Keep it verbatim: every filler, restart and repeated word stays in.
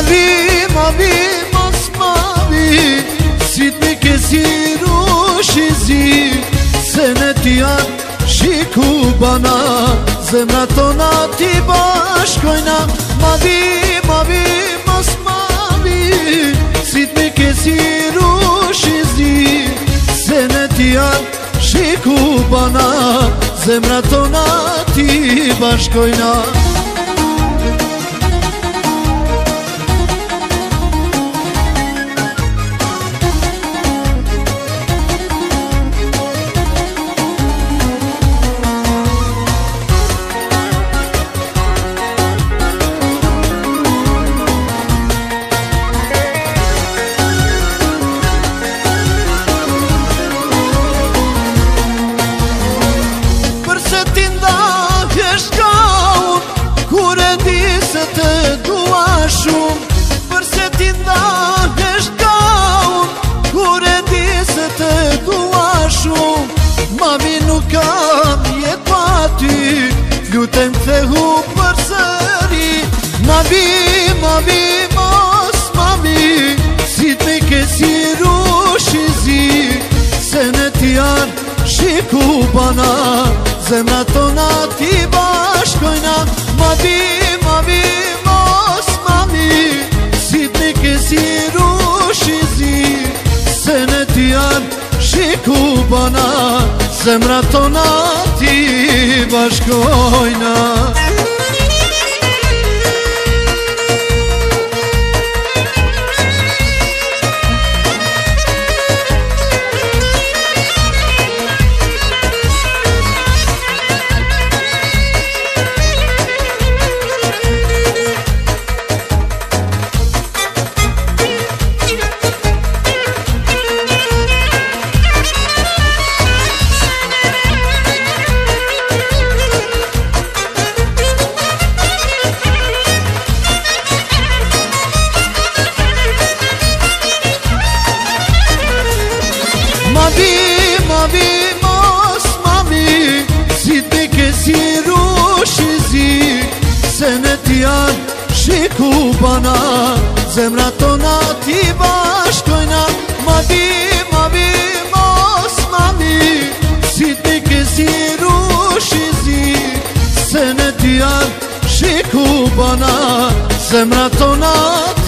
Mavi, mavi, mas mavi, sit mi ke si rushi zi, se ne t'jan shi ku bana, zemra tona ti bashkojna. Mavi, mavi, mas mavi, sit mi ke si rushi zi, se ne t'jan shi ku bana, zemra tona ti bashkojna. Përse ti ndahesh ka unë, kur e di se të dua shumë. Mami nuk kam jetë pa ty, lutem kthehu përsëri. Mami, mami, mos mami, sit me ke si rushi zi, se ne t'jan shiku bana, zemra tona ti bashkojna. Mami, mami, mos mami, sit me ke si rushi zi, se ne t'jan shiku bana, zemra tona ti bashkojna. Mavi, mavi, mos mami, sit me ke si rushi zi, se ne t'jan shiku bana, zemra tona ti bashkojna. Mavi, mavi, mos mami, sit me ke si rushi zi, se ne t'jan shiku bana, zemra tona